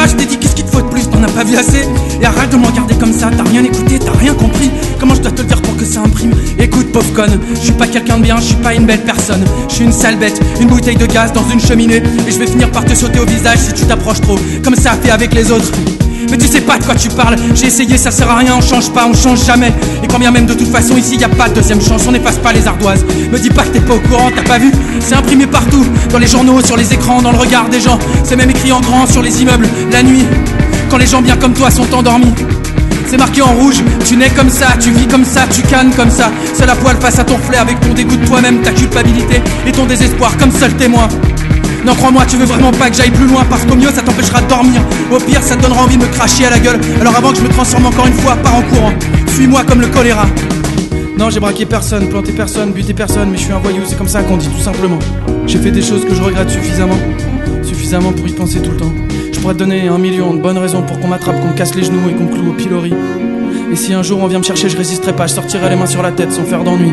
je t'ai dit qu'est-ce qu'il te faut de plus, t'en as pas vu assez. Et arrête de me regarder comme ça, t'as rien écouté, t'as rien compris. Comment je dois te le dire pour que ça imprime? Écoute pauvre conne, je suis pas quelqu'un de bien, je suis pas une belle personne. Je suis une sale bête, une bouteille de gaz dans une cheminée. Et je vais finir par te sauter au visage si tu t'approches trop, comme ça a fait avec les autres. Mais tu sais pas de quoi tu parles, j'ai essayé, ça sert à rien, on change pas, on change jamais. Et quand bien même de toute façon ici y a pas de deuxième chance, on n'efface pas les ardoises. Me dis pas que t'es pas au courant, t'as pas vu? C'est imprimé partout, dans les journaux, sur les écrans, dans le regard des gens. C'est même écrit en grand sur les immeubles, la nuit, quand les gens bien comme toi sont endormis. C'est marqué en rouge, tu nais comme ça, tu vis comme ça, tu cannes comme ça. Seul à poil face à ton reflet avec ton dégoût de toi-même, ta culpabilité et ton désespoir comme seul témoin. Non crois-moi, tu veux vraiment pas que j'aille plus loin, parce qu'au mieux ça t'empêchera de dormir. Au pire ça te donnera envie de me cracher à la gueule. Alors avant que je me transforme encore une fois, pars en courant. Fuis-moi comme le choléra. Non, j'ai braqué personne, planté personne, buté personne, mais je suis un voyou, c'est comme ça qu'on dit tout simplement. J'ai fait des choses que je regrette suffisamment pour y penser tout le temps. Je pourrais te donner 1 million de bonnes raisons pour qu'on m'attrape, qu'on me casse les genoux et qu'on me cloue au pilori. Et si un jour on vient me chercher, je résisterai pas, je sortirai les mains sur la tête sans faire d'ennui.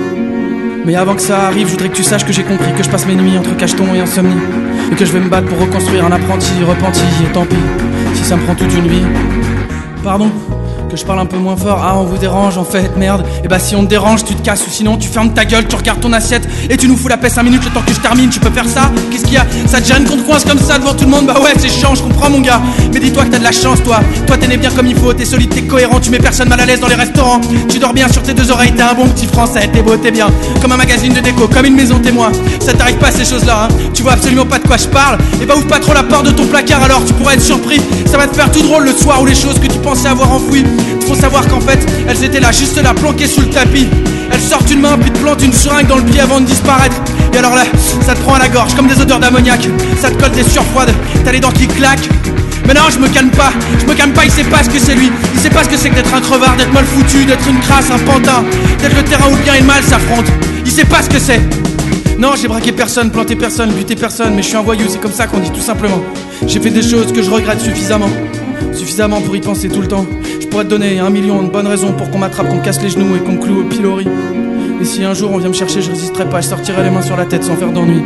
Mais avant que ça arrive, je voudrais que tu saches que j'ai compris que je passe mes nuits entre cacheton et insomnie, et que je vais me battre pour reconstruire un apprenti repenti. Et tant pis, si ça me prend toute une vie. Pardon, que je parle un peu moins fort. Ah, on vous dérange en fait, merde. Et bah si on te dérange, tu te casses, ou sinon tu fermes ta gueule, tu regardes ton assiette et tu nous fous la paix 5 minutes le temps que je termine. Tu peux faire ça? Qu'est-ce qu'il y a? Ça te gêne qu'on te coince comme ça devant tout le monde? Bah ouais, c'est chiant, je comprends mon gars. Mais dis-toi que t'as de la chance, toi. Toi t'es né bien comme il faut, t'es solide, t'es cohérent, tu mets personne mal à l'aise dans les restaurants. Tu dors bien sur tes 2 oreilles, t'es un bon petit français, t'es beau, t'es bien. Comme un magazine de déco, comme une maison témoin. Ça t'arrive pas ces choses-là, hein? Tu vois absolument pas de quoi je parle. Et bah ouvre pas trop la porte de ton placard, alors tu pourrais être surpris. Ça va te faire tout drôle le soir où les choses que tu pensais avoir enfouies, faut savoir qu'en fait, elles étaient là, juste là, planquées sous le tapis. Elles sortent une main, puis te plantent une seringue dans le pied avant de disparaître. Et alors là, ça te prend à la gorge, comme des odeurs d'ammoniac. Ça te colle tes sueurs froides, t'as les dents qui claquent. Mais non, je me calme pas, il sait pas ce que c'est lui. Il sait pas ce que c'est que d'être un crevard, d'être mal foutu, d'être une crasse, un pantin, d'être le terrain où le bien et le mal s'affrontent. Il sait pas ce que c'est. Non, j'ai braqué personne, planté personne, buté personne, mais je suis un voyou, c'est comme ça qu'on dit tout simplement. J'ai fait des choses que je regrette suffisamment pour y penser tout le temps. Je pourrais te donner 1 million de bonnes raisons pour qu'on m'attrape, qu'on me casse les genoux et qu'on me cloue au pilori. Et si un jour on vient me chercher, je résisterai pas, je sortirai les mains sur la tête sans faire d'ennui.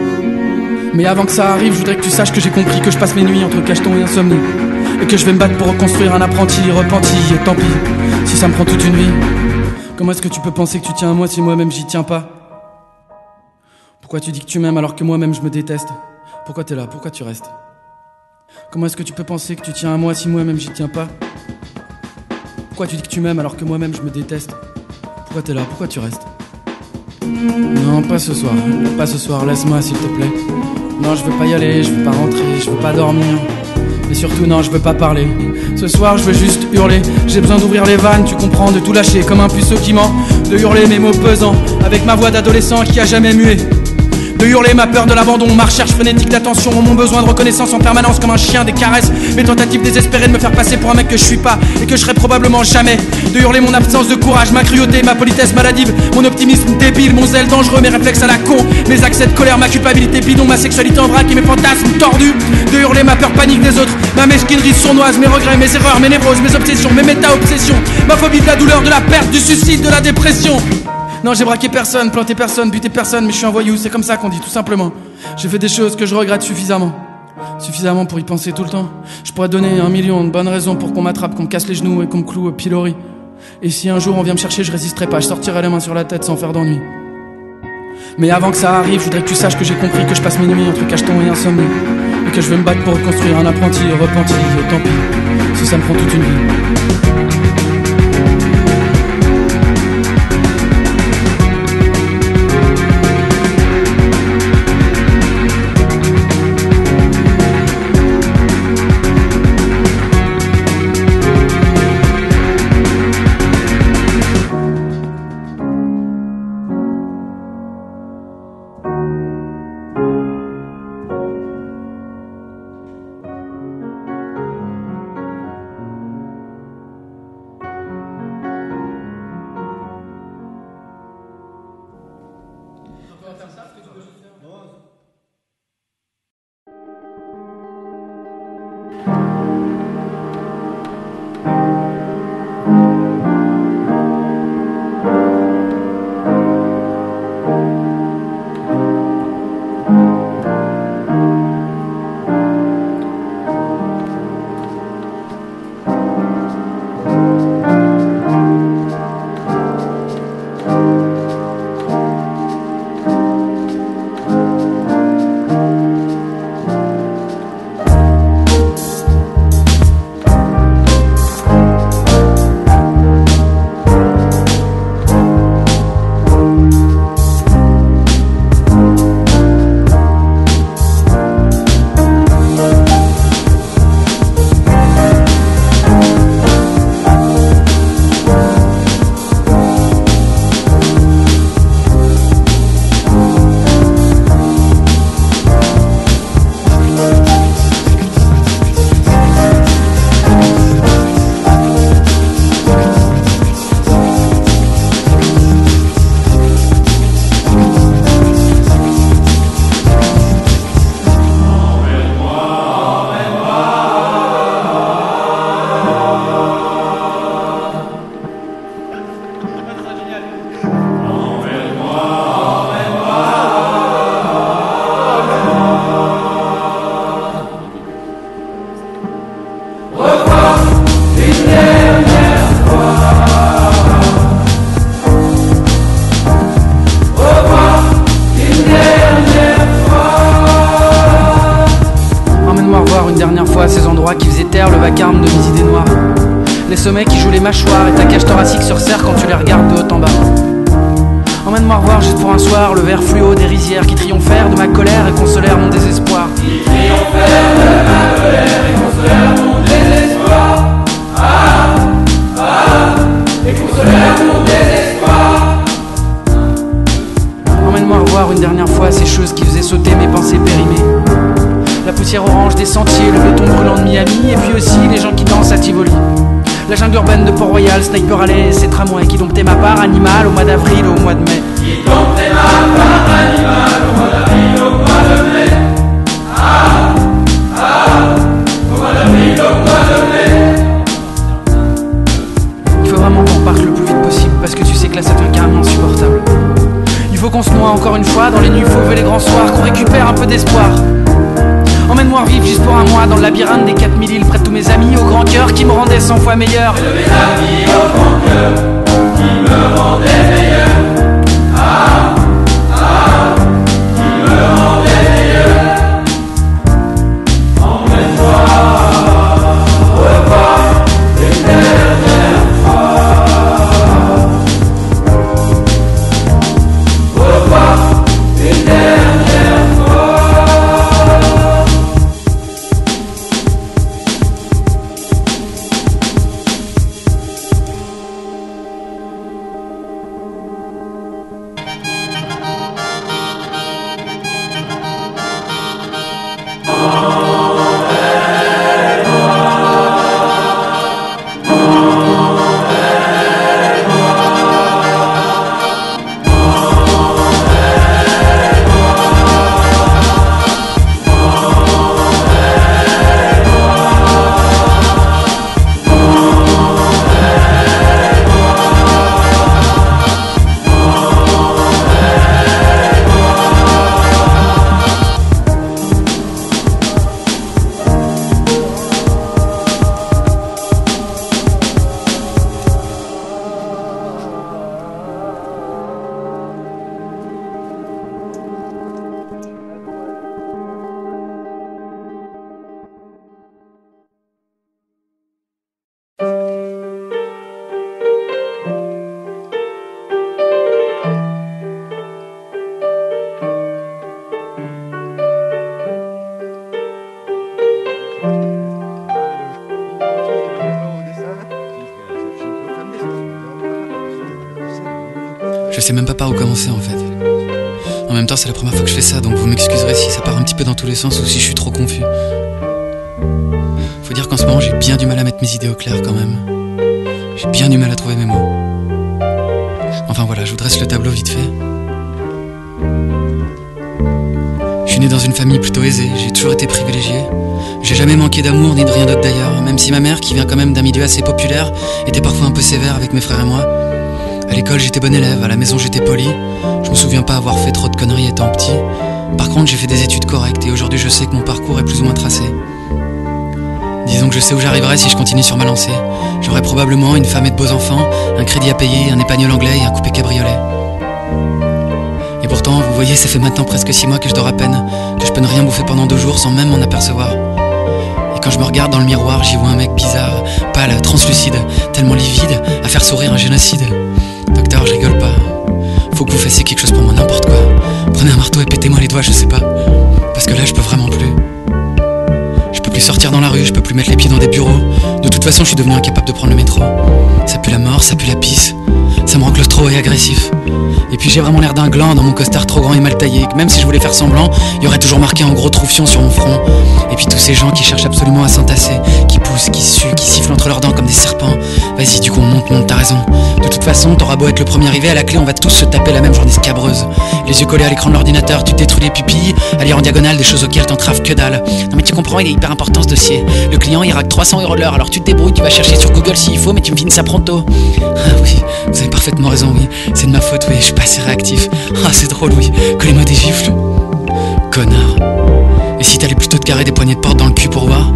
Mais avant que ça arrive, je voudrais que tu saches que j'ai compris que je passe mes nuits entre cacheton et insomnie, et que je vais me battre pour reconstruire un apprenti repenti. Et tant pis, si ça me prend toute une vie. Comment est-ce que tu peux penser que tu tiens à moi si moi-même j'y tiens pas? Pourquoi tu dis que tu m'aimes alors que moi-même je me déteste? Pourquoi t'es là? Pourquoi tu restes? Comment est-ce que tu peux penser que tu tiens à moi si moi-même j'y tiens pas? Pourquoi tu dis que tu m'aimes alors que moi-même je me déteste? Pourquoi t'es là? Pourquoi tu restes? Non, pas ce soir, laisse-moi s'il te plaît. Non, je veux pas y aller, je veux pas rentrer, je veux pas dormir. Et surtout non, je veux pas parler. Ce soir je veux juste hurler. J'ai besoin d'ouvrir les vannes, tu comprends, de tout lâcher comme un puceau qui ment. De hurler mes mots pesants, avec ma voix d'adolescent qui a jamais mué. De hurler ma peur de l'abandon, ma recherche frénétique d'attention, mon besoin de reconnaissance en permanence comme un chien des caresses, mes tentatives désespérées de me faire passer pour un mec que je suis pas et que je serai probablement jamais. De hurler mon absence de courage, ma cruauté, ma politesse maladive, mon optimisme débile, mon zèle dangereux, mes réflexes à la con, mes accès de colère, ma culpabilité bidon, ma sexualité en vrac et mes fantasmes tordus. De hurler ma peur panique des autres, ma mesquinerie sournoise, mes regrets, mes erreurs, mes névroses, mes obsessions, mes méta-obsessions, ma phobie de la douleur, de la perte, du suicide, de la dépression. Non, j'ai braqué personne, planté personne, buté personne, mais je suis un voyou, c'est comme ça qu'on dit tout simplement. J'ai fait des choses que je regrette suffisamment pour y penser tout le temps. Je pourrais donner 1 million de bonnes raisons pour qu'on m'attrape, qu'on me casse les genoux et qu'on me cloue au pilori. Et si un jour on vient me chercher, je résisterai pas, je sortirai les mains sur la tête sans faire d'ennui. Mais avant que ça arrive, je voudrais que tu saches que j'ai compris que je passe mes nuits entre cacheton et insomnie, et que je vais me battre pour reconstruire un apprenti repenti. Et tant pis, si ça me prend toute une vie. sommet qui joue les mâchoires et ta cage thoracique se resserre quand tu les regardes de haut en bas. Emmène-moi revoir juste pour un soir le verre fluo des rizières qui triomphèrent de ma colère et consolèrent mon désespoir. Qui triomphèrent de ma colère et consolèrent mon désespoir. Et consolèrent mon désespoir. Emmène-moi revoir une dernière fois ces choses qui faisaient sauter mes pensées périmées. La poussière orange des sentiers, le béton brûlant de Miami, et puis aussi les gens qui dansent à Tivoli. La jungle urbaine de Port-Royal, Sniper Alley et ses tramways qui domptaient ma part animale au mois d'avril, au mois de mai. Qui domptaient ma part animale au mois d'avril, au mois de mai. Au mois d'avril, au mois de mai. Il faut vraiment qu'on parte le plus vite possible parce que tu sais que là ça devient carrément insupportable. Il faut qu'on se noie encore une fois dans les nuits fauves et les grands soirs, qu'on récupère un peu d'espoir. Emmène-moi revivre juste pour un mois dans le labyrinthe des 4000 îles près de tous mes amis au grand cœur qui me rendaient 100 fois meilleur. De mes amis au grand cœur qui me rendaient meilleur. Qui me rendaient meilleur. Emmène-moi revoir une dernière fois. Revoir une dernière fois. Je sais même pas par où commencer en fait. En même temps c'est la première fois que je fais ça, donc vous m'excuserez si ça part un petit peu dans tous les sens ou si je suis trop confus. Faut dire qu'en ce moment j'ai bien du mal à mettre mes idées au clair quand même. J'ai bien du mal à trouver mes mots. Enfin voilà, je vous dresse le tableau vite fait. Je suis né dans une famille plutôt aisée, j'ai toujours été privilégié. J'ai jamais manqué d'amour ni de rien d'autre d'ailleurs, même si ma mère, qui vient quand même d'un milieu assez populaire, était parfois un peu sévère avec mes frères et moi. À l'école j'étais bon élève, à la maison j'étais poli. Je me souviens pas avoir fait trop de conneries étant petit. Par contre j'ai fait des études correctes et aujourd'hui je sais que mon parcours est plus ou moins tracé. Disons que je sais où j'arriverai si je continue sur ma lancée. J'aurai probablement une femme et de beaux enfants, un crédit à payer, un épagnol anglais et un coupé cabriolet. Et pourtant, vous voyez, ça fait maintenant presque 6 mois que je dors à peine, que je peux ne rien bouffer pendant 2 jours sans même m'en apercevoir. Et quand je me regarde dans le miroir, j'y vois un mec bizarre, pâle, translucide, tellement livide, à faire sourire un génocide. Docteur, je rigole pas. Faut que vous fassiez quelque chose pour moi, n'importe quoi. Prenez un marteau et pétez-moi les doigts, je sais pas. Parce que là, je peux vraiment plus. Je peux plus sortir dans la rue, je peux plus mettre les pieds dans des bureaux. De toute façon, je suis devenu incapable de prendre le métro. Ça pue la mort, ça pue la pisse. Ça me rend claustro et agressif. Et puis j'ai vraiment l'air d'un gland dans mon costard trop grand et mal taillé, que même si je voulais faire semblant, il y aurait toujours marqué en gros troufion sur mon front. Et puis tous ces gens qui cherchent absolument à s'entasser, qui poussent, qui suent, qui sifflent entre leurs dents comme des serpents. Vas-y, du coup on monte, t'as raison. De toute façon, t'auras beau être le premier arrivé, à la clé on va tous se taper la même journée scabreuse. Les yeux collés à l'écran de l'ordinateur, tu te détruis les pupilles, à lire en diagonale des choses auxquelles t'entraves que dalle. Non mais tu comprends, il est hyper important ce dossier. Le client il raque 300 € l'heure, alors tu te débrouilles, tu vas chercher sur Google s'il faut, mais tu me finis ça pronto. Ah oui, vous avez parfaitement raison, oui. C'est de ma faute, oui, je suis pas assez réactif. Ah, c'est drôle, oui. Collez-moi des gifles. Connard. Et si t'allais plutôt te carrer des poignées de porte dans le cul pour voir?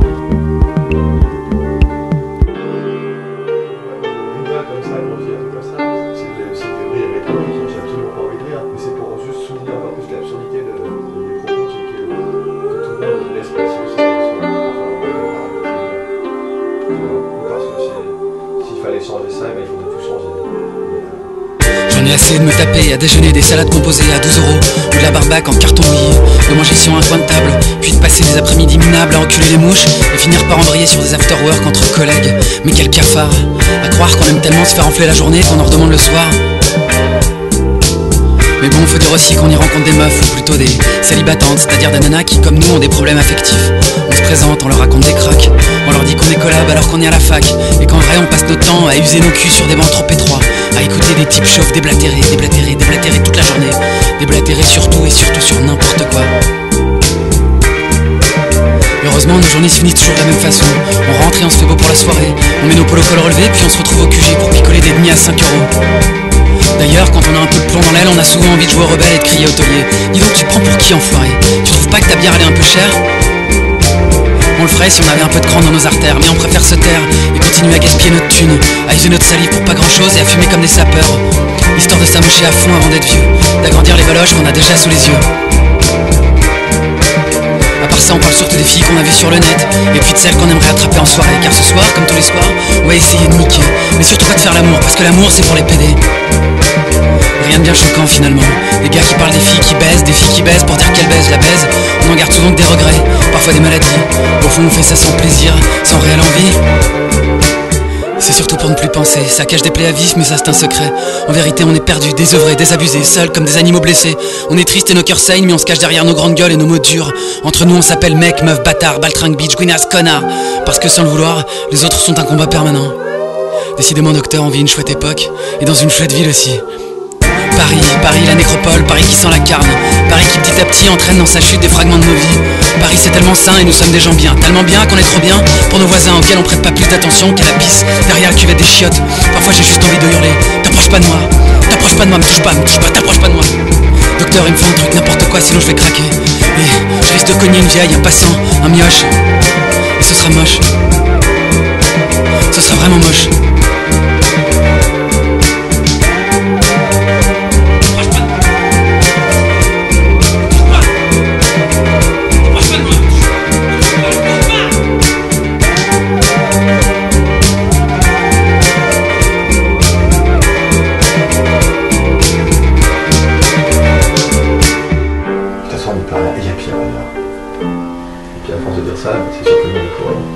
J'en ai assez de me taper à déjeuner des salades composées à 12 € ou de la barbaque en carton mouillé, de manger sur un coin de table, puis de passer des après-midi minables à enculer les mouches et finir par embrayer sur des after-work entre collègues. Mais quel cafard! À croire qu'on aime tellement se faire enfler la journée qu'on en redemande le soir. Mais bon, faut dire aussi qu'on y rencontre des meufs, ou plutôt des célibatantes, c'est-à-dire des nanas qui, comme nous, ont des problèmes affectifs. On se présente, on leur raconte des cracks, on leur dit qu'on est collab alors qu'on est à la fac, et qu'en vrai on passe notre temps à user nos culs sur des bancs trop étroits, à écouter des types chauves déblatérer toute la journée, déblatérer sur tout et surtout sur n'importe quoi. Heureusement, nos journées se finissent toujours de la même façon. On rentre et on se fait beau pour la soirée, on met nos polos col relevés, puis on se retrouve au QG pour picoler des demi à 5 €. D'ailleurs, quand on a un peu de plomb dans l'aile, on a souvent envie de jouer au rebelle et de crier au taulier. Dis donc, tu prends pour qui, enfoiré? Tu trouves pas que ta bière elle est un peu chère? On le ferait si on avait un peu de cran dans nos artères, mais on préfère se taire et continuer à gaspiller notre thune, à user notre salive pour pas grand chose et à fumer comme des sapeurs, histoire de s'amocher à fond avant d'être vieux, d'agrandir les valoches qu'on a déjà sous les yeux. À part ça, on parle surtout des filles qu'on a vues sur le net, et puis de celles qu'on aimerait attraper en soirée, car ce soir, comme tous les soirs, on va essayer de niquer, mais surtout pas de faire l'amour, parce que l'amour c'est pour les pédés. Rien de bien choquant finalement. Des gars qui parlent des filles qui baisent pour dire qu'elles baisent la baise. On en garde souvent que des regrets, parfois des maladies. Au fond on fait ça sans plaisir, sans réelle envie. C'est surtout pour ne plus penser, ça cache des plaies à vif mais ça c'est un secret. En vérité on est perdus, désœuvrés, désabusés, seuls comme des animaux blessés. On est tristes et nos cœurs saignent mais on se cache derrière nos grandes gueules et nos mots durs. Entre nous on s'appelle mec, meuf, bâtard, baltringue, bitch, guinasse, connard. Parce que sans le vouloir, les autres sont un combat permanent. Décidément docteur, on vit une chouette époque, et dans une chouette ville aussi. Paris, la nécropole, Paris qui sent la carne, Paris qui petit à petit entraîne dans sa chute des fragments de nos vies. Paris c'est tellement sain et nous sommes des gens bien, tellement bien qu'on est trop bien pour nos voisins auxquels on prête pas plus d'attention qu'à la pisse derrière la cuvette des chiottes. Parfois j'ai juste envie de hurler, t'approches pas de moi, me touche pas, t'approches pas de moi. Docteur il me faut un truc, n'importe quoi sinon je vais craquer. Et je risque de cogner une vieille, un passant, un mioche. Et ce sera moche. Ce sera vraiment moche. C'est sûr que le monde est pour elle.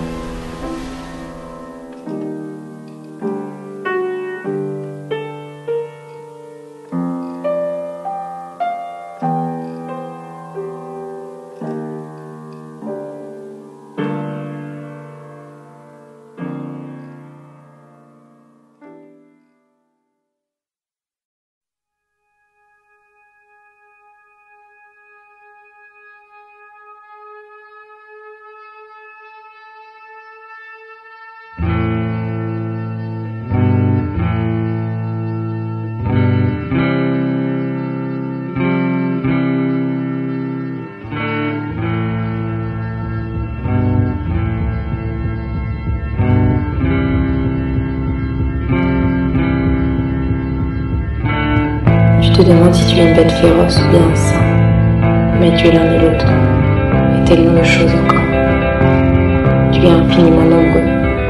Je te demande si tu es une bête féroce ou bien un saint, mais tu es l'un et l'autre, et tellement de choses encore. Tu es infiniment nombreux,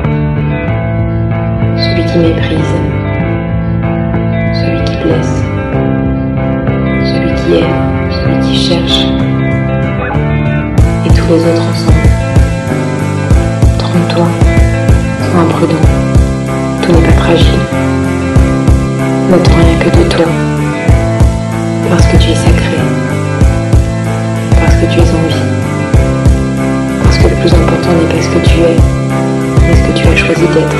celui qui méprise, celui qui blesse, celui qui aime, celui qui cherche, et tous les autres ensemble. Trompe-toi, sois imprudent, tout n'est pas fragile, n'attends rien que de toi. Parce que tu es sacré, parce que tu es en vie, parce que le plus important n'est pas ce que tu es, mais ce que tu as choisi d'être.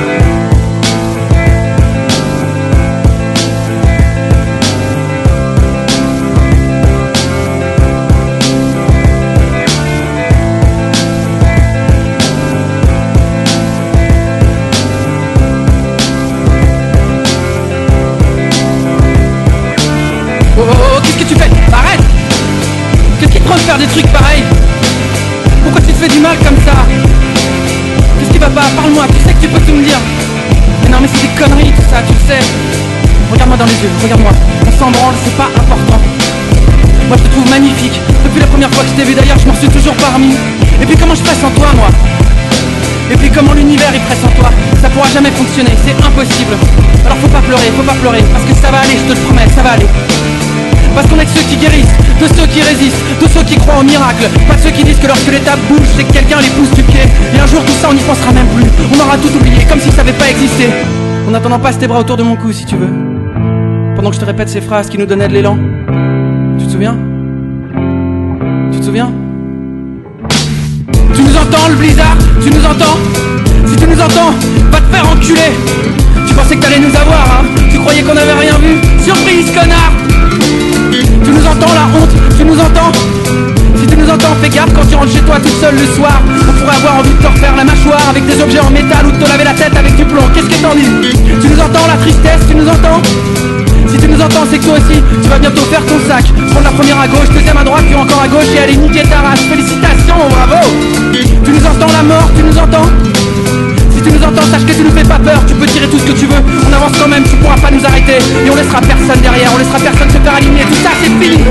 Qu'est-ce que tu fais? Arrête! Qu'est-ce qui te prend de faire des trucs pareils? Pourquoi tu te fais du mal comme ça? Qu'est-ce qui va pas? Parle-moi, tu sais que tu peux tout me dire. Mais non mais c'est des conneries tout ça, tu le sais. Regarde-moi dans les yeux, regarde-moi. On s'en branle, c'est pas important. Moi je te trouve magnifique. Depuis la première fois que je t'ai vu d'ailleurs, je m'en suis toujours pas remis. Et puis comment je presse en toi moi? Et puis comment l'univers il presse en toi? ça pourra jamais fonctionner, c'est impossible. Alors faut pas pleurer, parce que ça va aller, je te le promets, ça va aller. Parce qu'on est de ceux qui guérissent, de ceux qui résistent, de ceux qui croient au miracle. Pas de ceux qui disent que lorsque l'étape bouge, c'est que quelqu'un les pousse du pied. Et un jour tout ça on n'y pensera même plus, on aura tout oublié, comme si ça n'avait pas existé. En attendant, passe tes bras autour de mon cou si tu veux, pendant que je te répète ces phrases qui nous donnaient de l'élan. Tu te souviens? Tu te souviens? Tu nous entends le blizzard? Tu nous entends? Si tu nous entends, va te faire enculer. Tu pensais que t'allais nous avoir, hein? Tu croyais qu'on avait rien vu? Surprise, connard! Tu nous entends la honte? Tu nous entends? Si tu nous entends, fais gaffe quand tu rentres chez toi toute seule le soir. On pourrait avoir envie de te refaire la mâchoire avec des objets en métal ou de te laver la tête avec du plomb. Qu'est-ce que t'en dis? Tu nous entends la tristesse? Tu nous entends? Si tu nous entends, c'est que toi aussi, tu vas bientôt faire ton sac. Prendre la première à gauche, deuxième à droite, puis encore à gauche et aller niquer ta race. Félicitations, bravo! Tu nous entends la mort? Tu nous entends? Si tu nous entends, sache que tu nous fais pas peur. Tu peux tirer tout ce que tu veux, on avance quand même, tu pourras pas nous arrêter. Et on laissera personne derrière, on laissera personne se faire aligner. Tout ça, c'est fini!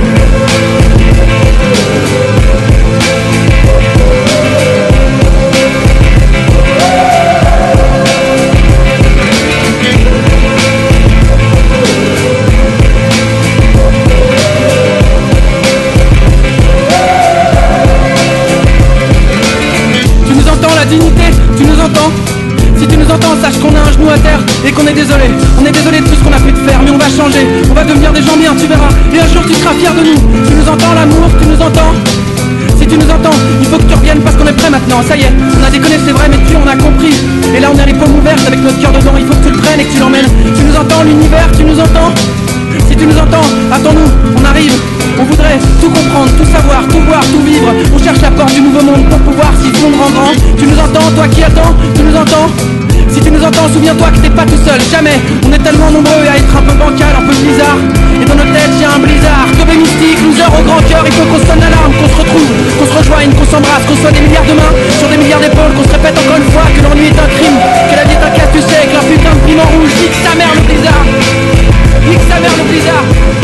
La dignité, tu nous entends? Si tu nous entends, sache qu'on a un genou à terre et qu'on est désolé. On est désolé de tout ce qu'on a pu te faire, mais on va changer. On va devenir des gens bien, tu verras. Et un jour tu seras fier de nous. Tu nous entends l'amour, tu nous entends? Si tu nous entends, il faut que tu reviennes parce qu'on est prêt maintenant. Ça y est, on a déconné, c'est vrai, mais puis on a compris. Et là on a les paumes ouvertes avec notre cœur dedans. Il faut que tu le prennes et que tu l'emmènes. Tu nous entends l'univers, tu nous entends? Si tu nous entends, attends-nous, on arrive. On voudrait tout comprendre, tout savoir, tout voir, tout vivre. On cherche la porte du nouveau monde pour pouvoir s'y fondre en grand. Tu nous entends, toi qui attends? Tu nous entends? Si tu nous entends, souviens-toi que t'es pas tout seul, jamais. On est tellement nombreux à être un peu bancal, un peu bizarre. Et dans nos têtes y'a un blizzard. Comme mystique, loser au grand cœur. Il faut qu'on sonne l'alarme, qu'on se retrouve, qu'on se rejoigne, qu'on s'embrasse, qu'on soit des milliards de mains sur des milliards d'épaules, qu'on se répète encore une fois que l'ennui est un crime, que la vie est un casse, tu sais, que leur putain de prime en rouge. Nique sa mère le blizzard. Nique sa mère le blizzard.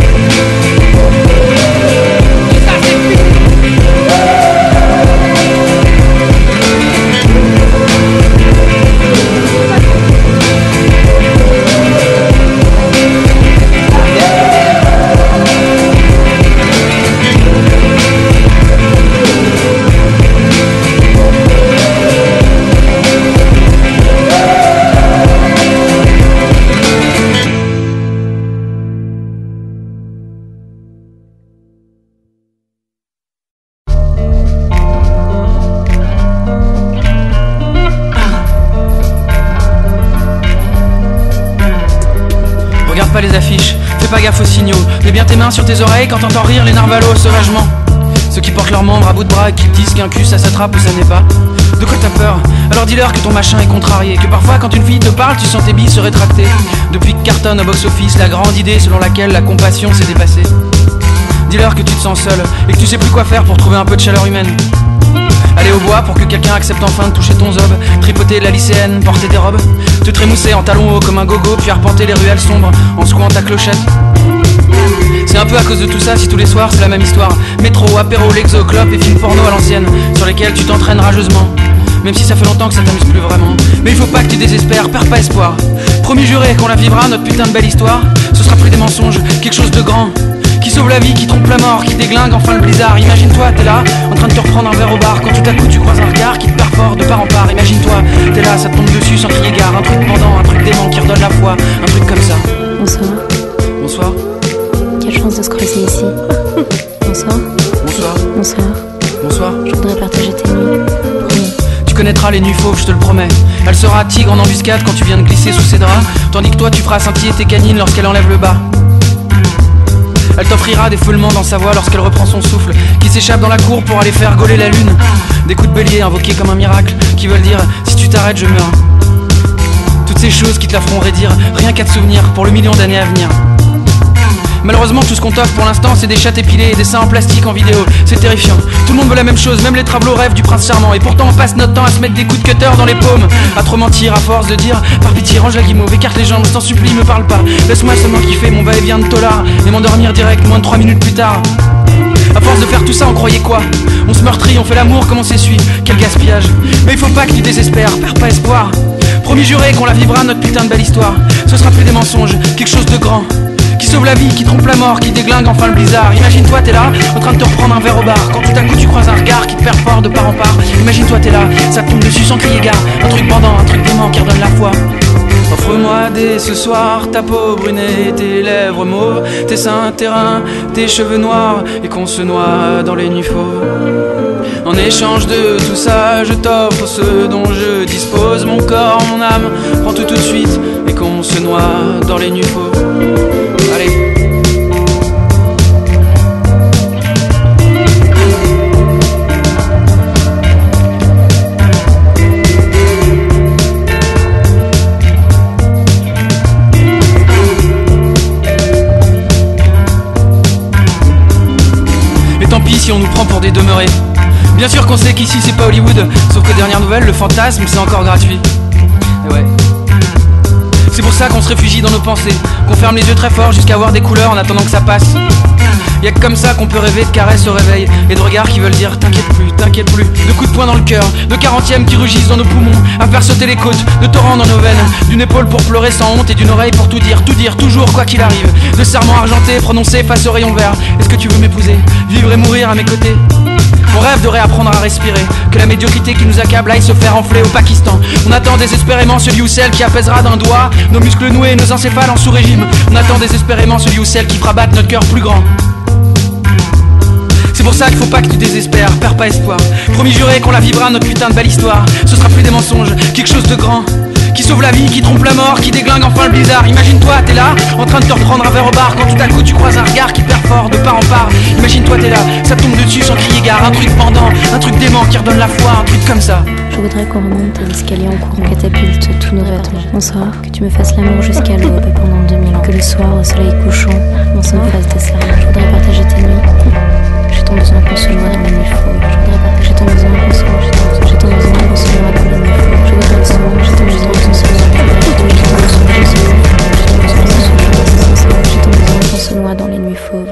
Tout ça c'est fini. Pas les affiches, fais pas gaffe aux signaux. Mets bien tes mains sur tes oreilles quand t'entends rire les narvalos sauvagement. Ceux qui portent leurs membres à bout de bras et qui te disent qu'un cul ça s'attrape ou ça n'est pas. De quoi t'as peur? Alors dis-leur que ton machin est contrarié, que parfois quand une fille te parle tu sens tes billes se rétracter. Depuis que cartonne au box-office la grande idée selon laquelle la compassion s'est dépassée. Dis-leur que tu te sens seul et que tu sais plus quoi faire pour trouver un peu de chaleur humaine. Aller au bois pour que quelqu'un accepte enfin de toucher ton zob. Tripoter la lycéenne, porter des robes. Te trémousser en talons hauts comme un gogo, puis arpenter les ruelles sombres en secouant ta clochette. C'est un peu à cause de tout ça si tous les soirs c'est la même histoire. Métro, apéro, l'exo, clope et films porno à l'ancienne, sur lesquels tu t'entraînes rageusement. Même si ça fait longtemps que ça t'amuse plus vraiment. Mais il faut pas que tu désespères, perds pas espoir. Promis juré qu'on la vivra, notre putain de belle histoire. Ce sera plus des mensonges, quelque chose de grand, qui sauve la vie, qui trompe la mort, qui déglingue enfin le blizzard. Imagine-toi, t'es là, en train de te reprendre un verre au bar, quand tout à coup tu croises un regard qui te perfore de part en part. Imagine-toi, t'es là, ça te tombe dessus sans crier gare. Un truc pendant, un truc dément qui redonne la foi, un truc comme ça. Bonsoir. Bonsoir. Quelle chance de se croiser ici. Bonsoir. Bonsoir. Bonsoir. Bonsoir. Je voudrais partager tes nuits. Promis. Tu connaîtras les nuits fauves, je te le promets. Elle sera tigre en embuscade quand tu viens de glisser sous ses draps, tandis que toi tu feras scintiller tes canines lorsqu'elle enlève le bas. Elle t'offrira des foulements dans sa voix lorsqu'elle reprend son souffle, qui s'échappe dans la cour pour aller faire gauler la lune. Des coups de bélier invoqués comme un miracle, qui veulent dire si tu t'arrêtes je meurs. Toutes ces choses qui te la feront raidir, rien qu'à te souvenir pour le million d'années à venir. Malheureusement tout ce qu'on t'offre pour l'instant c'est des chattes épilées et des seins en plastique en vidéo. C'est terrifiant, tout le monde veut la même chose, même les travelots rêvent du prince charmant. Et pourtant on passe notre temps à se mettre des coups de cutter dans les paumes, à trop mentir à force de dire par pitié range la guimauve, écarte les jambes, je t'en supplie me parle pas. Laisse-moi seulement kiffer mon va-et-vient de tolard et m'endormir direct moins de 3 minutes plus tard. À force de faire tout ça on croyait quoi? On se meurtrit, on fait l'amour comme on s'essuie, quel gaspillage. Mais il faut pas que tu désespères, perds pas espoir. Promis juré qu'on la vivra notre putain de belle histoire. Ce sera plus des mensonges, quelque chose de grand, qui sauve la vie, qui trompe la mort, qui déglingue enfin le blizzard. Imagine-toi t'es là, en train de te reprendre un verre au bar, quand tout à coup tu croises un regard qui te perd fort de part en part. Imagine-toi t'es là, ça te tombe dessus sans crier gare, un truc bandant, un truc dément qui redonne la foi. Offre-moi dès ce soir ta peau brunée, tes lèvres mauves, tes seins terrains, tes cheveux noirs, et qu'on se noie dans les nuits fauves. En échange de tout ça, je t'offre ce dont je dispose, mon corps, mon âme, prends tout de suite, et qu'on se noie dans les nuits fauves. Allez. Si on nous prend pour des demeurés. Bien sûr qu'on sait qu'ici c'est pas Hollywood, sauf que dernière nouvelle, le fantasme c'est encore gratuit. Et ouais. C'est pour ça qu'on se réfugie dans nos pensées, qu'on ferme les yeux très fort jusqu'à voir des couleurs en attendant que ça passe. Y'a que comme ça qu'on peut rêver de caresses au réveil, et de regards qui veulent dire t'inquiète plus, de coups de poing dans le cœur, de 40e qui rugissent dans nos poumons, à faire sauter les côtes, de torrents dans nos veines, d'une épaule pour pleurer sans honte et d'une oreille pour tout dire, toujours quoi qu'il arrive, de serments argentés prononcés face au rayon vert. Est-ce que tu veux m'épouser, vivre et mourir à mes côtés? On rêve de réapprendre à respirer, que la médiocrité qui nous accable aille se faire enfler au Pakistan. On attend désespérément celui ou celle qui apaisera d'un doigt nos muscles noués et nos encéphales en sous-régime. On attend désespérément celui ou celle qui fera battre notre cœur plus grand. C'est pour ça qu'il faut pas que tu désespères, perds pas espoir. Promis juré qu'on la vivra notre putain de belle histoire. Ce sera plus des mensonges, quelque chose de grand, qui sauve la vie, qui trompe la mort, qui déglingue enfin le blizzard. Imagine-toi t'es là, en train de te reprendre un verre au bar, quand tout à coup tu croises un regard qui perd fort de part en part. Imagine-toi t'es là, ça tombe dessus sans crier gare, un truc pendant, un truc dément qui redonne la foi, un truc comme ça. Je voudrais qu'on remonte à l'escalier en courant, catapulte tous nos vêtements. Bonsoir, que tu me fasses l'amour jusqu'à l'aube pendant 2000 ans. Que le soir au soleil couchant, on se fasse des serments. Je voudrais partager tes nuits. J'ai ton besoin qu'on se noie dans les nuits fauves. Je voudrais partager ton besoin qu'on se noie. J'ai ton besoin qu'on se noie dans les nuits fauves. Je voudrais le soir, j'ai ton besoin qu'on se noie. J'ai ton besoin qu'on se noie dans les nuits fauves.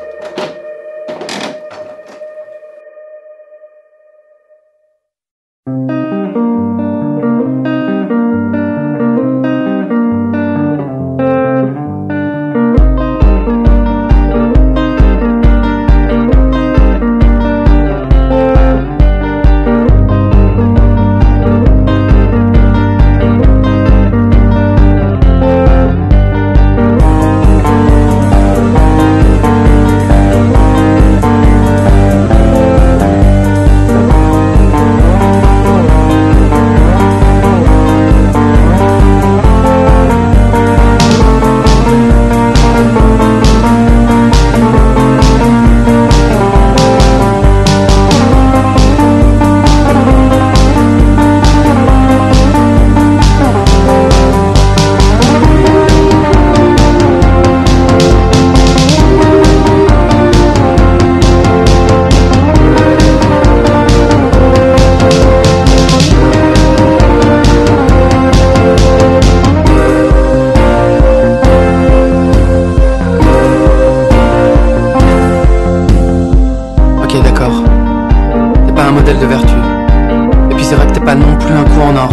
de vertu. Et puis c'est vrai que t'es pas non plus un coup en or.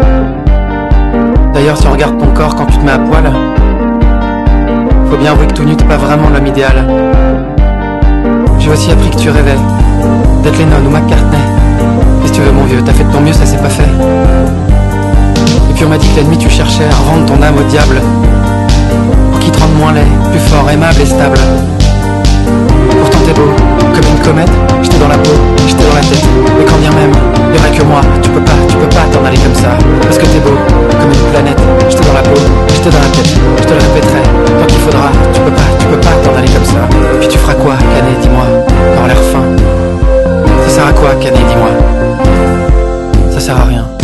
D'ailleurs si on regarde ton corps quand tu te mets à poil, faut bien avouer que tout nu t'es pas vraiment l'homme idéal. J'ai aussi appris que tu rêvais d'être Lennon ou McCartney. Qu'est-ce que tu veux mon vieux, t'as fait de ton mieux, ça s'est pas fait. Et puis on m'a dit que l'ennemi tu cherchais à revendre ton âme au diable, pour qu'il te rende moins laid, plus fort, aimable et stable. Pourtant t'es beau, comme une comète, j'étais dans la peau, j'étais dans la tête. Mais quand bien même, y'aurait que moi, tu peux pas t'en aller comme ça. Parce que t'es beau, comme une planète, j'étais dans la peau, j'étais dans la tête. Je te le répéterai, tant qu'il faudra, tu peux pas t'en aller comme ça. Puis tu feras quoi, Canet, dis-moi, dans l'air fin. Ça sert à quoi, Canet, dis-moi? Ça sert à rien.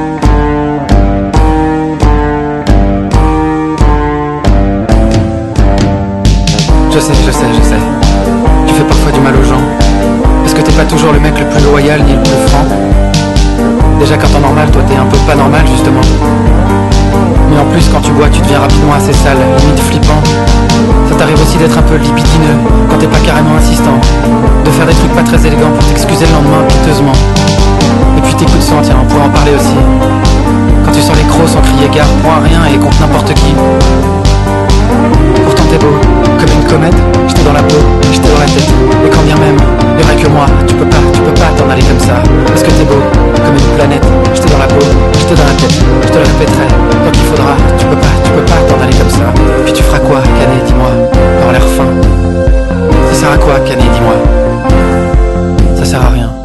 Je sais. Tu fais parfois du mal aux gens, parce que t'es pas toujours le mec le plus loyal ni le plus franc. Déjà quand t'es normal, toi t'es un peu pas normal justement. Mais en plus quand tu bois, tu deviens rapidement assez sale, limite flippant. Ça t'arrive aussi d'être un peu libidineux, quand t'es pas carrément insistant. De faire des trucs pas très élégants pour t'excuser le lendemain piteusement. Et puis tes coups de sang, tiens, on pourrait en parler aussi. Quand tu sors les crocs micro sans crier gare, prends à rien et contre n'importe qui. Pourtant t'es beau, comme une comète, j'étais dans la peau, j'étais dans la tête. Et quand bien même, y'aurait que moi, tu peux pas t'en aller comme ça. Parce que t'es beau, comme une planète, j'étais dans la peau, j'étais dans la tête. Je te le répéterai, tant qu'il faudra, tu peux pas t'en aller comme ça. Puis tu feras quoi, Canet, dis-moi, avoir l'air fin. Ça sert à quoi, Canet, dis-moi? Ça sert à rien.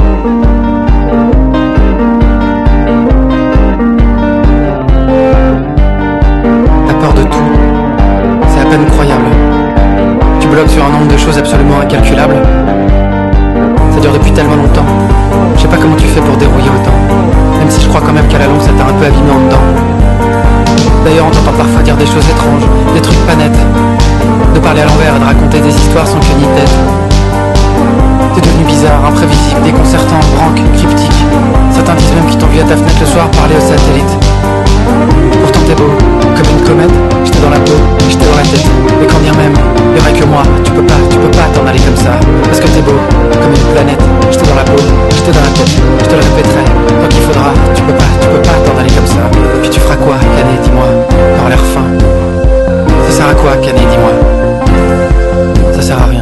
La peur de tout, c'est à peine croyable. Tu bloques sur un nombre de choses absolument incalculables. Ça dure depuis tellement longtemps. Je sais pas comment tu fais pour dérouiller autant. Même si je crois quand même qu'à la longue ça t'a un peu abîmé en dedans. D'ailleurs on t'entend parfois dire des choses étranges, des trucs pas nets. De parler à l'envers et de raconter des histoires sans queue ni tête. T'es devenu bizarre, imprévisible, déconcertant, branque, cryptique. Certains disent même qu'ils t'ont vu à ta fenêtre le soir parler au satellite. Pourtant t'es beau, comme une comète, j'étais dans la peau, j'étais dans la tête. Et quand bien même, y'aurait que moi, tu peux pas t'en aller comme ça. Parce que t'es beau, comme une planète, j'étais dans la peau, j'étais dans la tête. Je te le répéterai, tant qu'il faudra, tu peux pas t'en aller comme ça. Puis tu feras quoi, Canet, dis-moi, avoir l'air fin. Ça sert à quoi, Canet, dis-moi? Ça sert à rien.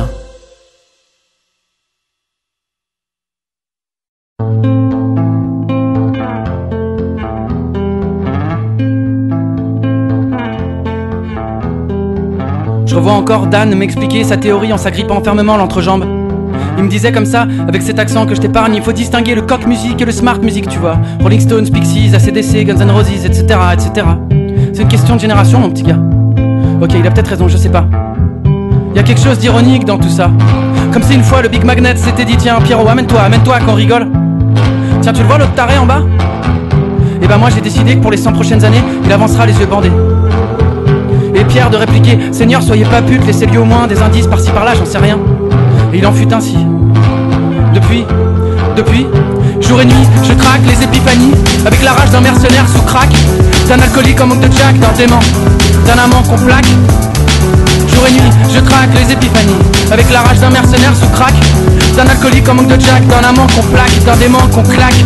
Je revois encore Dan m'expliquer sa théorie en s'agrippant fermement l'entrejambe. Il me disait comme ça, avec cet accent que je t'épargne, il faut distinguer le coq music et le smart music, tu vois. Rolling Stones, Pixies, AC/DC, Guns N' Roses, etc., etc. C'est une question de génération, mon petit gars. Ok, il a peut-être raison, je sais pas. Y a quelque chose d'ironique dans tout ça. Comme si une fois le Big Magnet s'était dit, tiens Pierrot, amène-toi qu'on rigole. Tiens, tu le vois l'autre taré en bas? Et ben moi j'ai décidé que pour les 100 prochaines années, il avancera les yeux bandés. Et Pierre de répliquer, Seigneur, soyez pas pute, laissez-lui au moins des indices par-ci par-là, j'en sais rien. Et il en fut ainsi. Depuis, jour et nuit, je craque les épiphanies, avec la rage d'un mercenaire sous crack, d'un alcoolique en manque de jack, d'un dément, d'un amant qu'on plaque. Jour et nuit, je craque les épiphanies, avec la rage d'un mercenaire sous crack, d'un alcoolique en manque de jack, d'un amant qu'on plaque, d'un dément qu'on claque.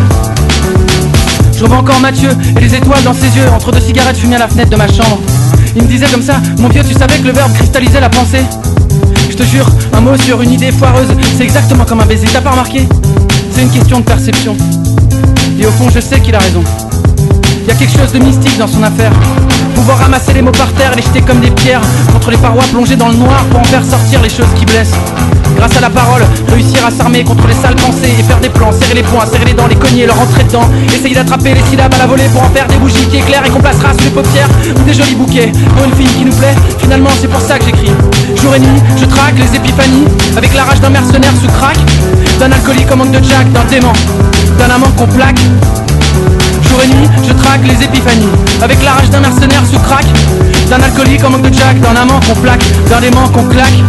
Je revois encore Mathieu et les étoiles dans ses yeux, entre deux cigarettes fumées à la fenêtre de ma chambre. Il me disait comme ça, mon vieux, tu savais que le verbe cristallisait la pensée? Je te jure, un mot sur une idée foireuse, c'est exactement comme un baiser, t'as pas remarqué? C'est une question de perception. Et au fond, je sais qu'il a raison. Y a quelque chose de mystique dans son affaire. Pouvoir ramasser les mots par terre, les jeter comme des pierres contre les parois plongées dans le noir pour en faire sortir les choses qui blessent. Grâce à la parole, réussir à s'armer contre les sales pensées et faire des plans, serrer les poings, serrer les dents, les cogner, leur rentrer dedans. Essayer d'attraper les syllabes à la volée pour en faire des bougies qui éclairent et qu'on placera sous les paupières ou des jolis bouquets pour une fille qui nous plaît. Finalement, c'est pour ça que j'écris. Jour et nuit, je traque les épiphanies avec la rage d'un mercenaire sous crack, d'un alcoolique en manque de jack, d'un dément, d'un amant qu'on plaque. Jour et nuit, je traque les épiphanies avec la rage d'un mercenaire sous crack, d'un alcoolique en manque de jack, d'un amant qu'on plaque, d'un dément qu'on claque.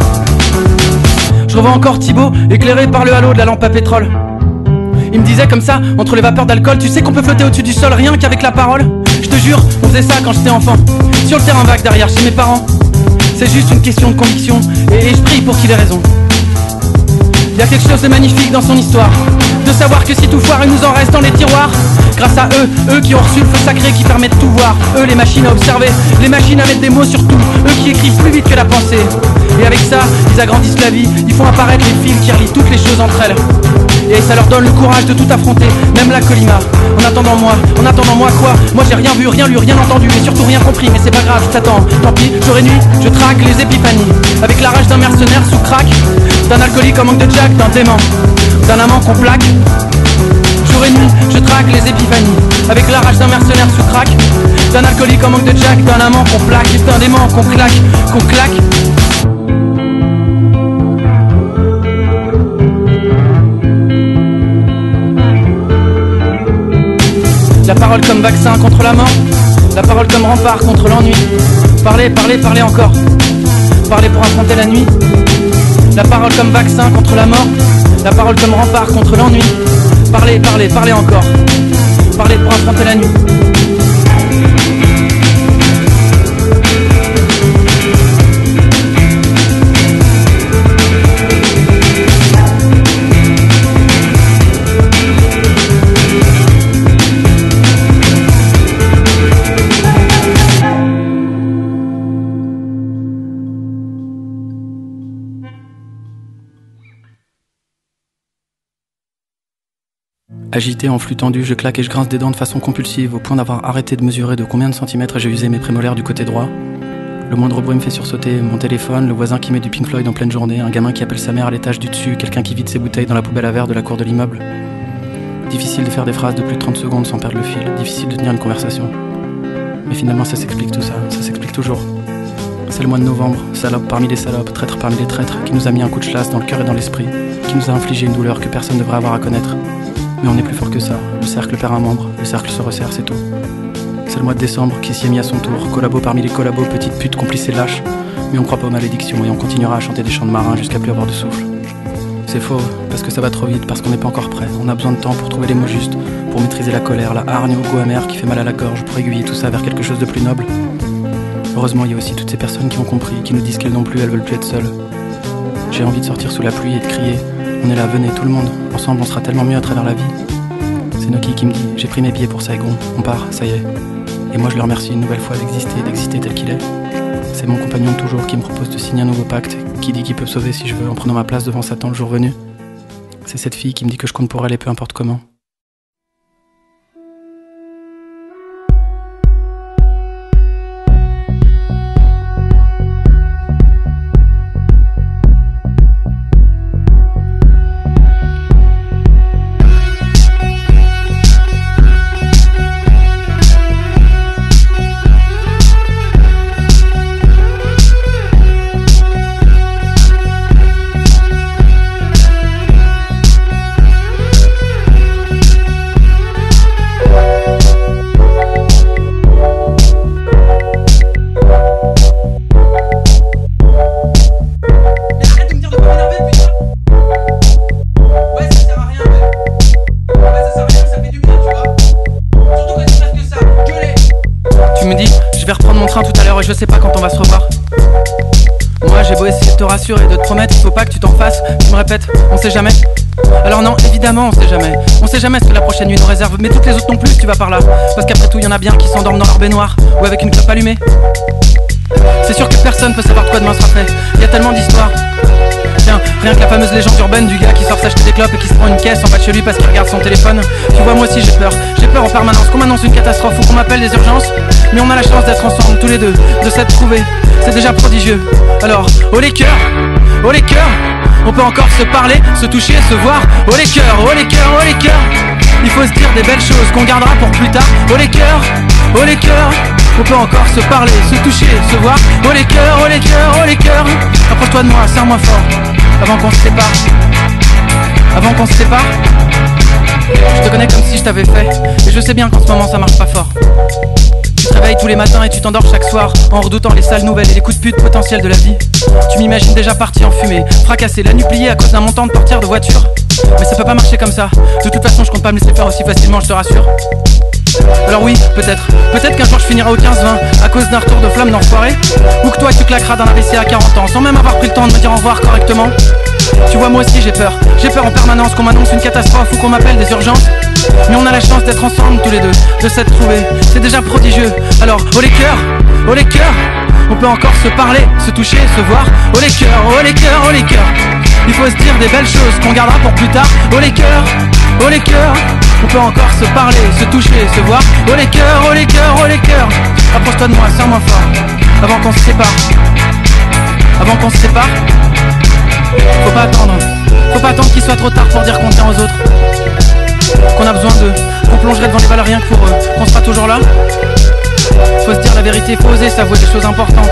Je revois encore Thibaut, éclairé par le halo de la lampe à pétrole. Il me disait comme ça, entre les vapeurs d'alcool, tu sais qu'on peut flotter au-dessus du sol rien qu'avec la parole. Je te jure, on faisait ça quand j'étais enfant, sur le terrain vague derrière chez mes parents. C'est juste une question de conviction, et je prie pour qu'il ait raison. Y a quelque chose de magnifique dans son histoire, de savoir que si tout foire, il nous en reste dans les tiroirs. Grâce à eux qui ont reçu le feu sacré qui permet de tout voir. Eux les machines à observer, les machines à mettre des mots sur tout. Eux qui écrivent plus vite que la pensée. Et avec ça, ils agrandissent la vie, ils font apparaître les fils qui relient toutes les choses entre elles. Et ça leur donne le courage de tout affronter, même la colima. En attendant moi quoi? Moi j'ai rien vu, rien lu, rien entendu, et surtout rien compris. Mais c'est pas grave, je t'attends, tant pis, jour et nuit, je traque les épiphanies avec la rage d'un mercenaire sous crack, d'un alcoolique en manque de jack, d'un dément, d'un amant qu'on plaque. Jour et nuit, je traque les épiphanies avec la rage d'un mercenaire sous crack, d'un alcoolique en manque de jack, d'un amant qu'on plaque, d'un dément qu'on claque, qu'on claque. La parole comme vaccin contre la mort, la parole comme rempart contre l'ennui. Parlez, parlez, parlez encore, parlez pour affronter la nuit. La parole comme vaccin contre la mort, la parole comme rempart contre l'ennui. Parlez, parlez, parlez encore, parlez pour affronter la nuit. Agité en flux tendu, je claque et je grince des dents de façon compulsive, au point d'avoir arrêté de mesurer de combien de centimètres j'ai usé mes prémolaires du côté droit. Le moindre bruit me fait sursauter, mon téléphone, le voisin qui met du Pink Floyd en pleine journée, un gamin qui appelle sa mère à l'étage du dessus, quelqu'un qui vide ses bouteilles dans la poubelle à verre de la cour de l'immeuble. Difficile de faire des phrases de plus de 30 secondes sans perdre le fil, difficile de tenir une conversation. Mais finalement ça s'explique tout ça, ça s'explique toujours. C'est le mois de novembre, salope parmi les salopes, traître parmi les traîtres, qui nous a mis un coup de chlasse dans le cœur et dans l'esprit, qui nous a infligé une douleur que personne ne devrait avoir à connaître. Mais on est plus fort que ça, le cercle perd un membre, le cercle se resserre, c'est tout. C'est le mois de décembre qui s'y est mis à son tour, collabo parmi les collabos, petite pute, complice et lâche. Mais on croit pas aux malédictions et on continuera à chanter des chants de marins jusqu'à plus avoir de souffle. C'est faux, parce que ça va trop vite, parce qu'on n'est pas encore prêt. On a besoin de temps pour trouver les mots justes, pour maîtriser la colère, la hargne au goût amer qui fait mal à la gorge, pour aiguiller tout ça vers quelque chose de plus noble. Heureusement, il y a aussi toutes ces personnes qui ont compris, qui nous disent qu'elles n'ont plus, elles veulent plus être seules. J'ai envie de sortir sous la pluie et de crier. On est là, venez, tout le monde. Ensemble, on sera tellement mieux à travers la vie. C'est Noki qui me dit, j'ai pris mes billets pour Saigon. On part, ça y est. Et moi, je le remercie une nouvelle fois d'exister tel qu'il est. C'est mon compagnon de toujours qui me propose de signer un nouveau pacte, qui dit qu'il peut me sauver si je veux en prenant ma place devant Satan le jour venu. C'est cette fille qui me dit que je compte pour elle et peu importe comment. Je sais pas quand on va se revoir. Moi j'ai beau essayer de te rassurer, de te promettre, il faut pas que tu t'en fasses. Tu me répètes, on sait jamais. Alors non, évidemment on sait jamais. On sait jamais ce que la prochaine nuit nous réserve. Mais toutes les autres non plus, tu vas par là. Parce qu'après tout, y en a bien qui s'endorment dans leur baignoire ou avec une clope allumée. C'est sûr que personne peut savoir de quoi demain sera fait. Y a tellement d'histoires. Tiens, rien que la fameuse légende urbaine du gars qui sort s'acheter des clopes et qui se prend une caisse en bas de chez lui parce qu'il regarde son téléphone. Tu vois, moi aussi j'ai peur en permanence qu'on m'annonce une catastrophe ou qu'on m'appelle des urgences. Mais on a la chance d'être ensemble tous les deux, de s'être trouvés, c'est déjà prodigieux. Alors, oh les cœurs, on peut encore se parler, se toucher, se voir. Oh les cœurs, il faut se dire des belles choses qu'on gardera pour plus tard. Oh les cœurs, on peut encore se parler, se toucher, se voir. Oh les cœurs, approche-toi de moi, serre-moi fort, avant qu'on se sépare. Je te connais comme si je t'avais fait, et je sais bien qu'en ce moment ça marche pas fort. Tu te réveilles tous les matins et tu t'endors chaque soir, en redoutant les sales nouvelles et les coups de pute potentiels de la vie. Tu m'imagines déjà parti en fumée, fracassé, la nuit pliée à cause d'un montant de portière de voiture. Mais ça peut pas marcher comme ça, de toute façon je compte pas me laisser faire aussi facilement, je te rassure. Alors oui, peut-être qu'un jour je finirai au 15-20 à cause d'un retour de flamme d'enfoiré. Ou que toi tu claqueras d'un AVC à 40 ans sans même avoir pris le temps de me dire au revoir correctement. Tu vois, moi aussi j'ai peur en permanence qu'on m'annonce une catastrophe ou qu'on m'appelle des urgences. Mais on a la chance d'être ensemble tous les deux, de s'être trouvés, c'est déjà prodigieux. Alors, oh les cœurs, on peut encore se parler, se toucher, se voir. Oh les cœurs, il faut se dire des belles choses qu'on gardera pour plus tard. Oh les cœurs, on peut encore se parler, se toucher, se voir. Oh les cœurs, approche-toi de moi, serre-moi fort, avant qu'on se sépare. Faut pas attendre qu'il soit trop tard pour dire qu'on tient aux autres, qu'on a besoin d'eux, qu'on plongerait devant les balles rien que pour eux, qu'on sera toujours là. Faut se dire la vérité, faut oser s'avouer des choses importantes.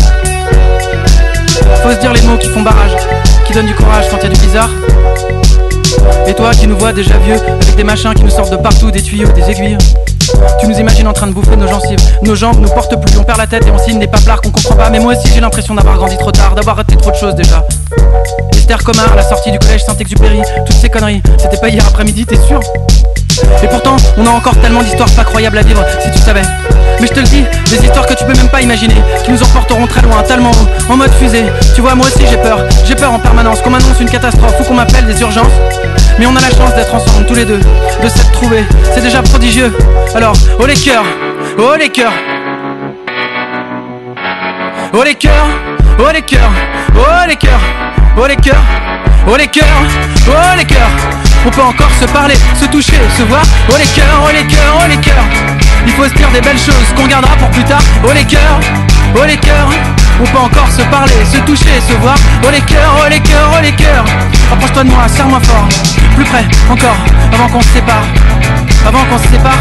Faut se dire les mots qui font barrage, qui donnent du courage quand y a du bizarre. Et toi qui nous vois déjà vieux, avec des machins qui nous sortent de partout, des tuyaux, des aiguilles. Tu nous imagines en train de bouffer nos gencives, nos jambes nous portent plus, on perd la tête et on signe des paplards qu'on comprend pas. Mais moi aussi j'ai l'impression d'avoir grandi trop tard, d'avoir raté trop de choses déjà. Esther Comard, la sortie du collège Saint-Exupéry, toutes ces conneries, c'était pas hier après-midi, t'es sûr? Et pourtant, on a encore tellement d'histoires pas croyables à vivre, si tu savais. Mais je te le dis, des histoires que tu peux même pas imaginer, qui nous emporteront très loin, tellement haut, en mode fusée. Tu vois, moi aussi j'ai peur en permanence qu'on m'annonce une catastrophe ou qu'on m'appelle des urgences. Mais on a la chance d'être ensemble tous les deux, de s'être trouvés, c'est déjà prodigieux. Alors, oh les cœurs, oh les cœurs, oh les cœurs, oh les cœurs, oh les cœurs, oh les cœurs, oh les cœurs, oh les cœurs, On peut encore se parler, se toucher, se voir. Oh les cœurs, oh les cœurs, oh les cœurs. Il faut se dire des belles choses qu'on gardera pour plus tard. Oh les cœurs, oh les cœurs. On peut encore se parler, se toucher, se voir. Oh les cœurs, oh les cœurs, oh les cœurs. Approche-toi de moi, serre-moi fort. Plus près, encore, avant qu'on se sépare. Avant qu'on se sépare.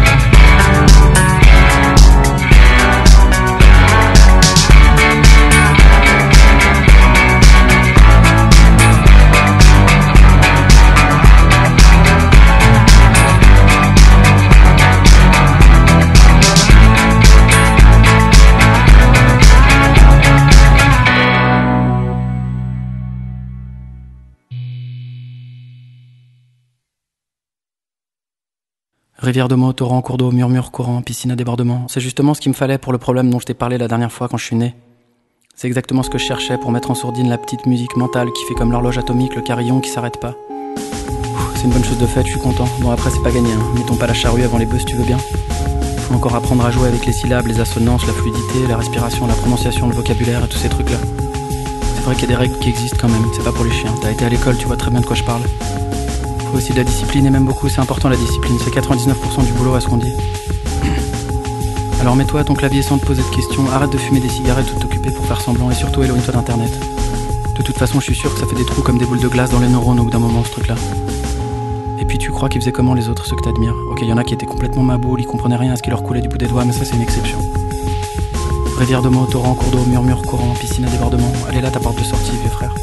Rivière de mots, torrent, cours d'eau, murmure, courant, piscine à débordement. C'est justement ce qu'il me fallait pour le problème dont je t'ai parlé la dernière fois quand je suis né. C'est exactement ce que je cherchais pour mettre en sourdine la petite musique mentale qui fait comme l'horloge atomique, le carillon qui s'arrête pas. C'est une bonne chose de faite, je suis content. Bon après c'est pas gagné, hein. Mettons pas la charrue avant les bœufs si tu veux bien. Faut encore apprendre à jouer avec les syllabes, les assonances, la fluidité, la respiration, la prononciation, le vocabulaire et tous ces trucs-là. C'est vrai qu'il y a des règles qui existent quand même, c'est pas pour les chiens. T'as été à l'école, tu vois très bien de quoi je parle. Faut aussi de la discipline et même beaucoup, c'est important la discipline, c'est 99% du boulot à ce qu'on dit. Alors mets-toi à ton clavier sans te poser de questions, arrête de fumer des cigarettes ou de t'occuper pour faire semblant et surtout éloigne-toi d'internet. De toute façon je suis sûr que ça fait des trous comme des boules de glace dans les neurones au bout d'un moment ce truc là. Et puis tu crois qu'ils faisaient comment les autres, ceux que t'admires? Ok, il y en a qui étaient complètement maboules, ils comprenaient rien à ce qui leur coulait du bout des doigts, mais ça c'est une exception. Rivière de mots, torrent, cours d'eau, murmure, courant, piscine à débordement, elle est là ta porte de sortie vieux frère.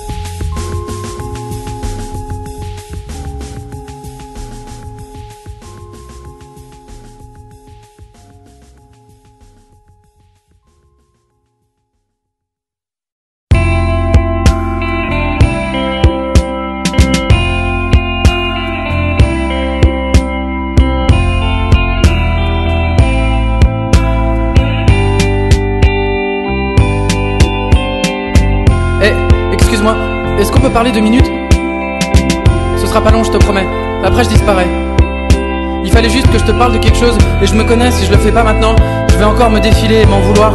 Excuse-moi, est-ce qu'on peut parler 2 minutes? Ce sera pas long, je te promets. Après, je disparais. Il fallait juste que je te parle de quelque chose, et je me connais, si je le fais pas maintenant, je vais encore me défiler et m'en vouloir.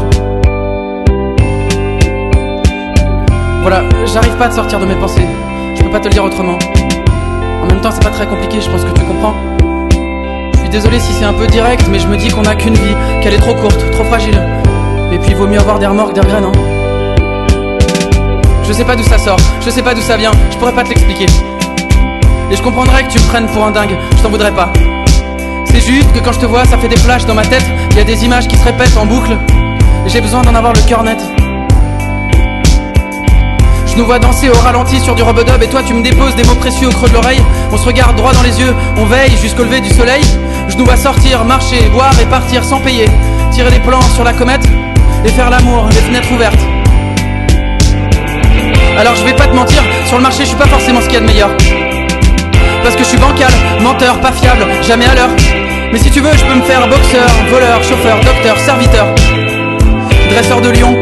Voilà, j'arrive pas à te sortir de mes pensées. Je peux pas te le dire autrement. En même temps, c'est pas très compliqué, je pense que tu comprends. Je suis désolé si c'est un peu direct, mais je me dis qu'on a qu'une vie, qu'elle est trop courte, trop fragile. Et puis, il vaut mieux avoir des remords que des regrets, non? Je sais pas d'où ça sort, je sais pas d'où ça vient, je pourrais pas te l'expliquer. Et je comprendrais que tu me prennes pour un dingue, je t'en voudrais pas. C'est juste que quand je te vois, ça fait des flashs dans ma tête. Il y a des images qui se répètent en boucle. Et j'ai besoin d'en avoir le cœur net. Je nous vois danser au ralenti sur du rub-a-dub. Et toi tu me déposes des mots précieux au creux de l'oreille. On se regarde droit dans les yeux, on veille jusqu'au lever du soleil. Je nous vois sortir, marcher, boire et partir sans payer. Tirer des plans sur la comète et faire l'amour, les fenêtres ouvertes. Alors je vais pas te mentir, sur le marché je suis pas forcément ce qu'il y a de meilleur. Parce que je suis bancal, menteur, pas fiable, jamais à l'heure. Mais si tu veux je peux me faire boxeur, voleur, chauffeur, docteur, serviteur, dresseur de lion.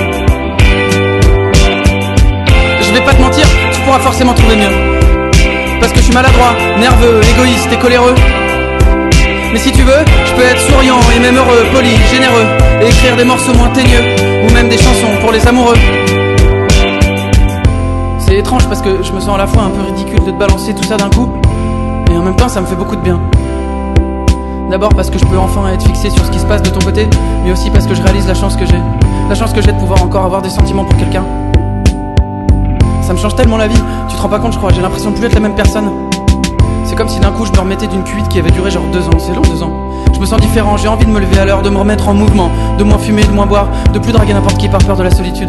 Je vais pas te mentir, tu pourras forcément trouver mieux. Parce que je suis maladroit, nerveux, égoïste et coléreux. Mais si tu veux, je peux être souriant et même heureux, poli, généreux, et écrire des morceaux moins teigneux, ou même des chansons pour les amoureux. C'est étrange parce que je me sens à la fois un peu ridicule de te balancer tout ça d'un coup, et en même temps ça me fait beaucoup de bien. D'abord parce que je peux enfin être fixé sur ce qui se passe de ton côté, mais aussi parce que je réalise la chance que j'ai. La chance que j'ai de pouvoir encore avoir des sentiments pour quelqu'un. Ça me change tellement la vie, tu te rends pas compte je crois, j'ai l'impression de plus être la même personne. C'est comme si d'un coup je me remettais d'une cuite qui avait duré genre 2 ans, c'est long 2 ans. Je me sens différent, j'ai envie de me lever à l'heure, de me remettre en mouvement, de moins fumer, de moins boire, de plus draguer n'importe qui par peur de la solitude.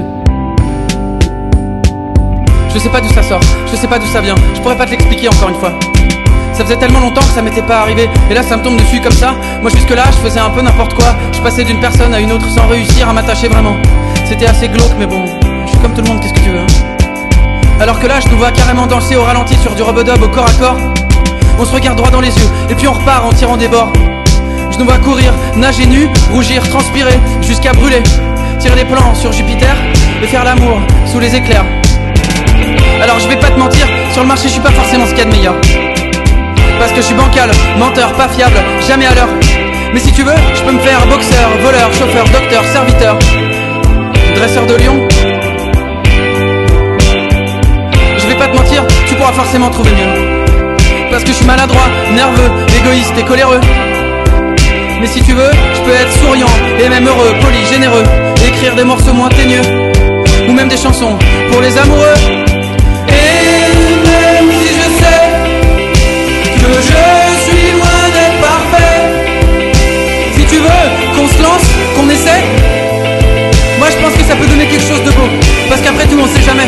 Je sais pas d'où ça sort, je sais pas d'où ça vient, je pourrais pas te l'expliquer encore une fois. Ça faisait tellement longtemps que ça m'était pas arrivé, et là ça me tombe dessus comme ça. Moi jusque là je faisais un peu n'importe quoi, je passais d'une personne à une autre sans réussir à m'attacher vraiment. C'était assez glauque mais bon, je suis comme tout le monde, qu'est-ce que tu veux hein. Alors que là je nous vois carrément danser au ralenti sur du rub-a-dub au corps à corps. On se regarde droit dans les yeux, et puis on repart en tirant des bords. Je nous vois courir, nager nu, rougir, transpirer, jusqu'à brûler. Tirer des plans sur Jupiter, et faire l'amour sous les éclairs. Alors je vais pas te mentir, sur le marché je suis pas forcément ce qu'il y a de meilleur. Parce que je suis bancal, menteur, pas fiable, jamais à l'heure. Mais si tu veux, je peux me faire boxeur, voleur, chauffeur, docteur, serviteur, dresseur de lion. Je vais pas te mentir, tu pourras forcément trouver mieux. Parce que je suis maladroit, nerveux, égoïste et coléreux. Mais si tu veux, je peux être souriant et même heureux, poli, généreux, écrire des morceaux moins teigneux, ou même des chansons pour les amoureux. Et même si je sais que je suis loin d'être parfait, si tu veux qu'on se lance, qu'on essaie, moi je pense que ça peut donner quelque chose de beau, parce qu'après tout on sait jamais.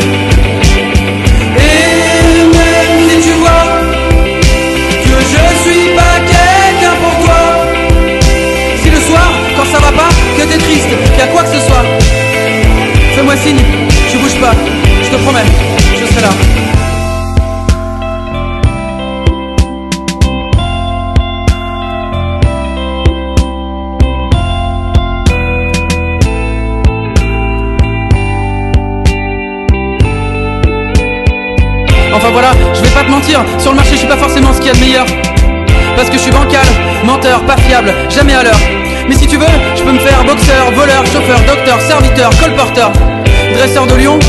Et même si tu vois que je suis pas quelqu'un pour toi, si le soir, quand ça va pas, que t'es triste, qu'il y a quoi que ce soit, fais-moi signe, tu bouges pas, je te promets, je serai là. Enfin voilà, je vais pas te mentir, sur le marché je suis pas forcément ce qu'il y a de meilleur, parce que je suis bancal, menteur, pas fiable, jamais à l'heure. Mais si tu veux, je peux me faire boxeur, voleur, chauffeur, docteur, serviteur, colporteur, dresseur de lion.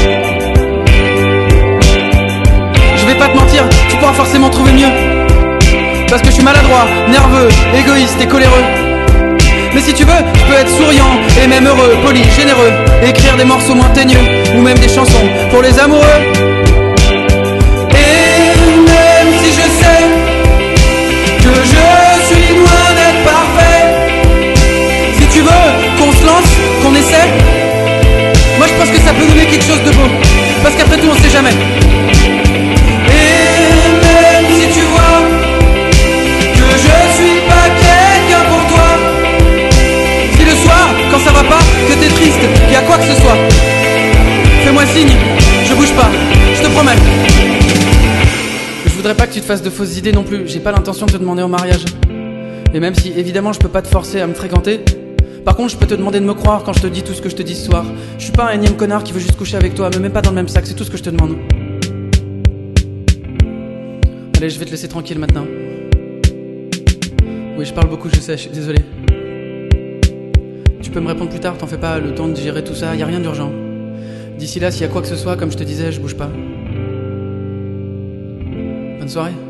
Je vais pas te mentir, tu pourras forcément trouver mieux, parce que je suis maladroit, nerveux, égoïste et coléreux. Mais si tu veux, je peux être souriant et même heureux, poli, généreux, écrire des morceaux moins teigneux, ou même des chansons pour les amoureux. Si je sais que je suis loin d'être parfait, si tu veux qu'on se lance, qu'on essaie, moi je pense que ça peut donner quelque chose de beau, parce qu'après tout on sait jamais. Et même si tu vois que je suis pas quelqu'un pour toi, si le soir quand ça va pas, que t'es triste, qu'il y a quoi que ce soit, fais-moi signe, je bouge pas, je te promets. Je voudrais pas que tu te fasses de fausses idées non plus, j'ai pas l'intention de te demander au mariage. Et même si évidemment je peux pas te forcer à me fréquenter, par contre je peux te demander de me croire quand je te dis tout ce que je te dis ce soir. Je suis pas un énième connard qui veut juste coucher avec toi, me mets pas dans le même sac, c'est tout ce que je te demande. Allez, je vais te laisser tranquille maintenant. Oui, je parle beaucoup, je sais, je suis désolé. Tu peux me répondre plus tard, t'en fais pas, le temps de digérer tout ça, y a rien d'urgent. D'ici là, s'il y a quoi que ce soit, comme je te disais, je bouge pas. Bonne soirée.